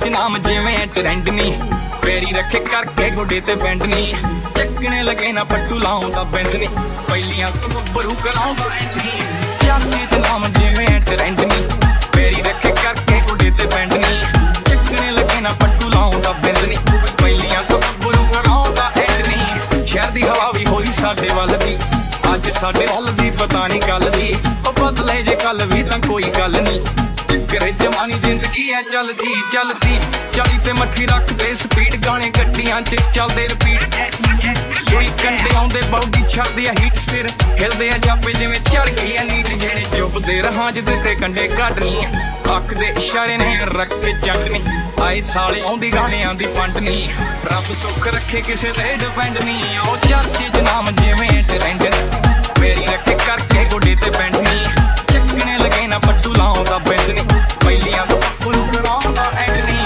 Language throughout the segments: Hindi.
च नाम जिवें ट्रेंड नी, फेरी रखे करके गोडे ते बैंड नी, चकने लगे ना पट्टू लाऊंदा बैंड नी, पहलियां तो बरू कराऊंदा एंड नी। छाती च नाम जिवें ट्रेंड नी, फेरी रखे करके गोडे ते बैंड नी, चकने लगे ना पट्टू लाऊंदा बैंड नी, पहलियां तो बरू कराऊंदा एंड नी। शहर दी हवा भी होई साडे वल दी, अज साडे वल दी पता नहीं कल दी, ओ बदले जे कल भी तां कोई गल नी। चक्करे जवानी जिंदगी है चलदी चलदी, 40 ते मट्ठी रखदे स्पीड, गाने गड्डियां च चलदे रिपीट, कोई कंडे आउंदे बॉडी छड़दे आ हीट, सिर हिलदे आ जापे जिवें चढ़ गई आ नीट, जेड़े चुपदे रहां च दित्ते कंडे काटनी, अख दे इशारे ने रख के चटनी, आए साले आउंदी गाणियां दी पंडनी, रब सुख रखे किसे ते डिपेंड नी। ओ चाची च नाम जिवें ट्रेंड, मेरी रखे करके गोडे ते बैंड नी, चकने लगे ना पट्टू लाऊंदा बैंड नी, पहलियां तो फुल कराऊंदा एंड नी।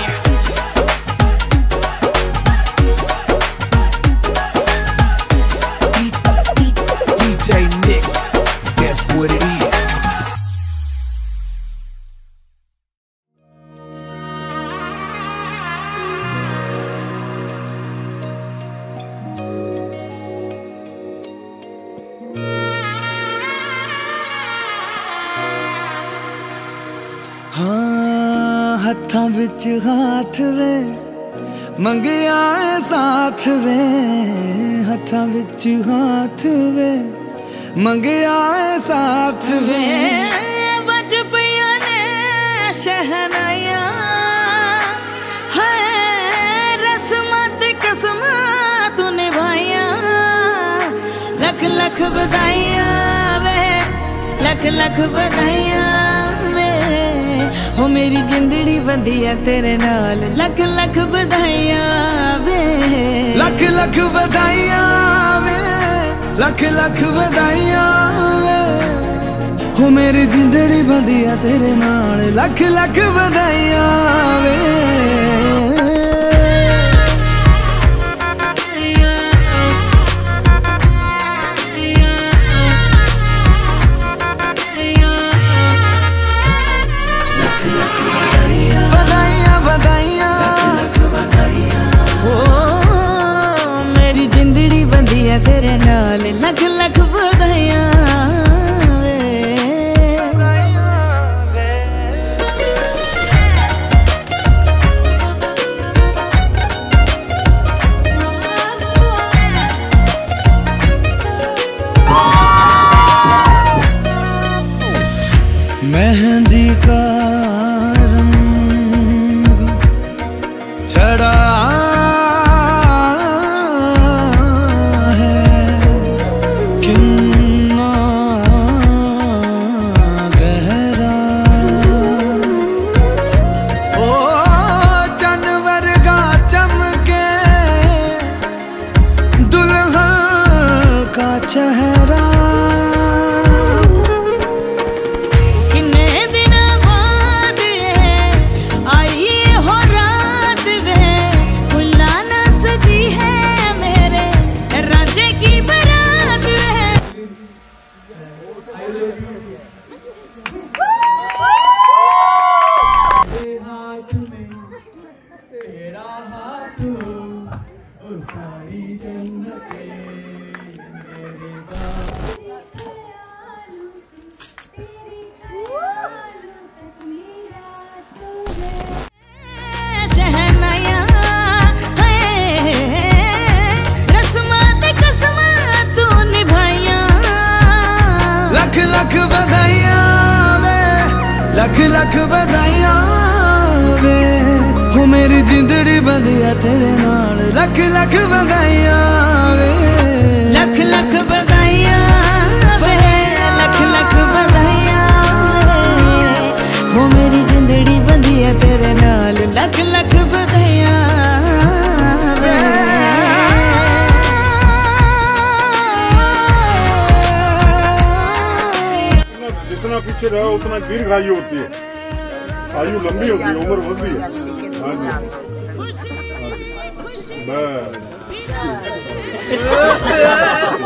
DJ Nick, that's what it is. हाँ हत्थां विच हाथ वे मंगिया साथ वे, हत्थां विच हाथ वे मंगिया साथ वे, बज पिया ने शहनाया है, रस्मां दी कसमां तू निभाया, लख लख बधाइयां वे, लख लख बधाइयां वे, हो मेरी जिंदड़ी बंधी है तेरे नाल, लख लख बधाइयां वे, लख लख बधाइयां वे, लख लख बधाइयां वे, हो मेरी जिंदड़ी बंधी है तेरे नाल, लख लख बधाइयां वे। तेरे नाल लख लख बधाइयां वे। मेहंदी का रंग चढ़ा चेहरा किन्ने दिन बाद आई हो रात वे, फुल्ला न सजी है मेरे राजे की बारात है। हाथ में तेरा हाथ हो सारी जन्नतें, लख बधाइयां वे, लख लख बधाइयां वे, हो मेरी जिंदड़ी बंधी है तेरे नाल, लख लख बधाइयां वे, लख लख बधाइयां वे, लख लख बधाइयां वे, हो मेरी जिंदड़ी बंधी है तेरे नाल, लख लख बधाइयां वे। जितना पीछे रहो उतना दीर्घायु होती है, आयु लंबी होती है, उम्र बढ़ती है। हाँ जी बस